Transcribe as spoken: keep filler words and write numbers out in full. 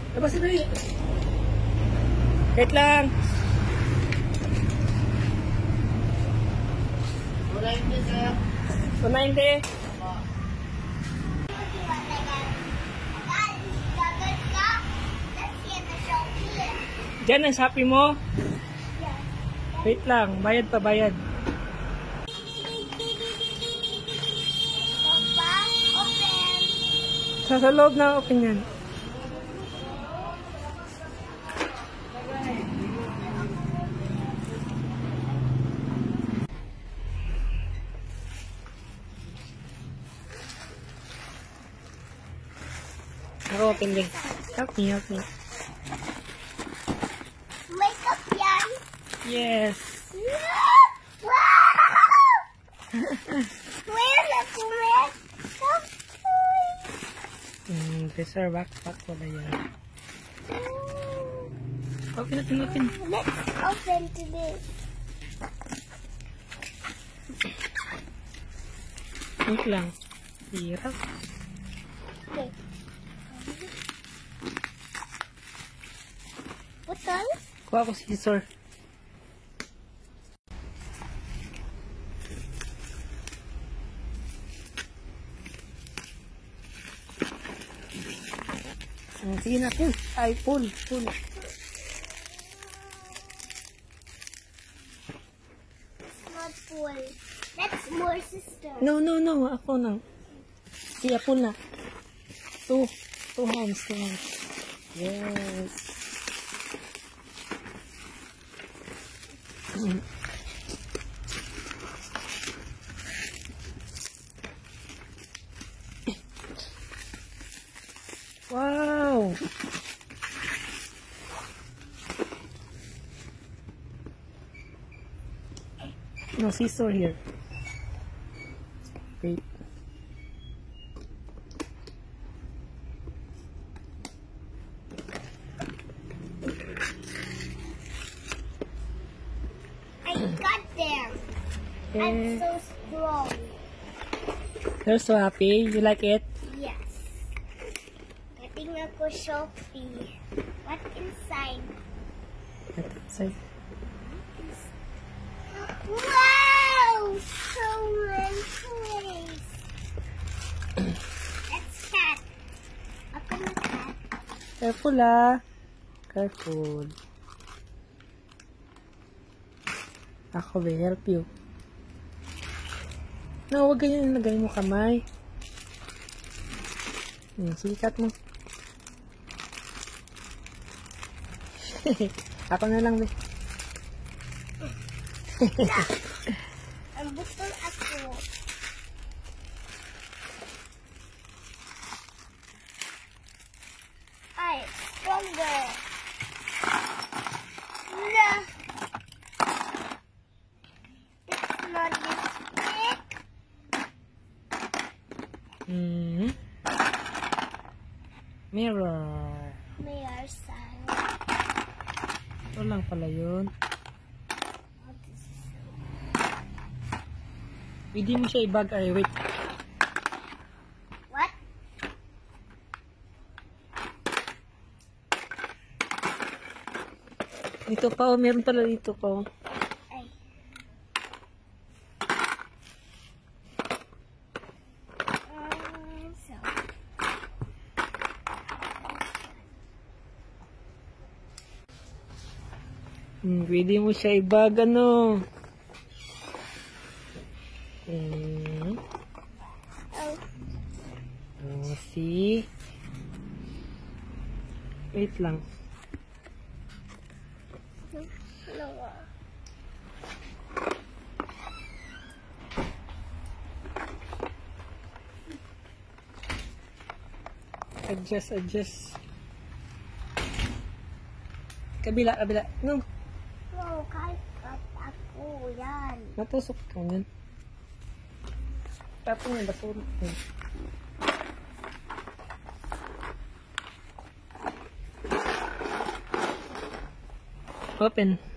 Labas na rin. Wait lang. one ninety. Diyan ang Shopee mo? Wait lang, bayad pa bayad. Sa, sa loob na open yan. Naka-open din. Help me, help me. Makeup yan? Yes. Where the makeup? Hmm, this are backpack wala yan. Open, open, open. Let's open to this. Wait lang. Hirap. Okay. Putol? Kuha ko scissor. Ah, sige na, pull. Ay, pull, pull. Not pull. That's more sister. No, no, no. Ako na. Sige, pull na. Two. Two hands, two hands. Yes. Wow. No scissor here. Wait. I got there. Okay. I'm so strong. You're so happy. You like it? Yes. Getting a Shopee. What inside? Say. Wow! So many toys. That's cat. Open the cat. Careful ah. Careful. Ako will help you. No, huwag ganyan. Lagay mo kamay. Hmm, sikat mo. Ako na lang, be. Ang butol ako. Ay, stronger. No. It's not this thick. Hmm. Mirror. Mirror side. Ito lang pala yun. Hindi mo siya i-bag. Ay, wait. What? Dito pa, oh. Meron pala dito pa, oh. Ay. Um, so. Hmm, pwede mo siya i-bag, ano. Hmm. Oh. Oh, see? Wait lang. No. Adjust, adjust. Kabila, kabila. No. No, kahit kat ako. Yan. Matusok ka yan. Tapos yung basura. Hmm. Open.